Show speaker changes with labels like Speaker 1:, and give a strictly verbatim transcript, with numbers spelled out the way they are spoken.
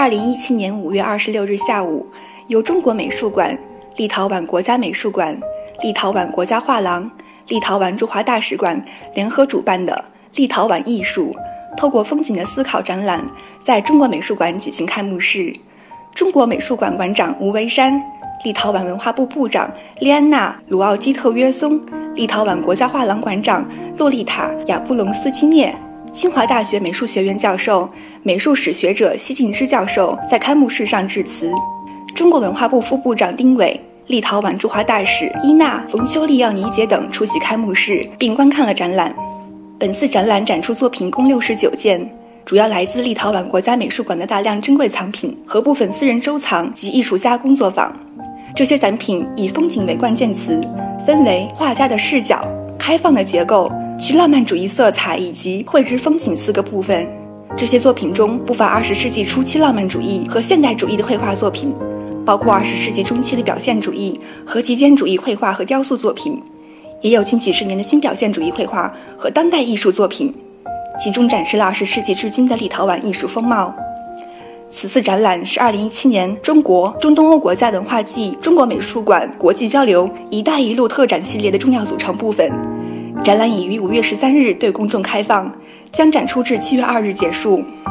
Speaker 1: 二零一七年五月二十六日下午，由中国美术馆、立陶宛国家美术馆、立陶宛国家画廊、立陶宛驻华大使馆联合主办的立陶宛艺术透过风景的思考展览在中国美术馆举行开幕式。中国美术馆馆长吴维山、立陶宛文化部部长列安娜·鲁奥基特约松、立陶宛国家画廊馆长洛丽塔·亚布隆斯基涅、清华大学美术学院教授、美术史学者奚敬之教授在开幕式上致辞。中国文化部副部长丁伟、立陶宛驻华大使伊娜·冯修利奥尼杰等出席开幕式，并观看了展览。本次展览展出作品共六十九件，主要来自立陶宛国家美术馆的大量珍贵藏品和部分私人收藏及艺术家工作坊。这些展品以风景为关键词，分为画家的视角、开放的结构、去浪漫主义色彩以及绘制风景四个部分。这些作品中不乏二十世纪初期浪漫主义和现代主义的绘画作品，包括二十世纪中期的表现主义和极简主义绘画和雕塑作品，也有近几十年的新表现主义绘画和当代艺术作品，其中展示了二十世纪至今的立陶宛艺术风貌。此次展览是二零一七年中国中东欧国家文化季中国美术馆国际交流“一带一路”特展系列的重要组成部分。展览已于五月十三日对公众开放，将展出至七月二日结束。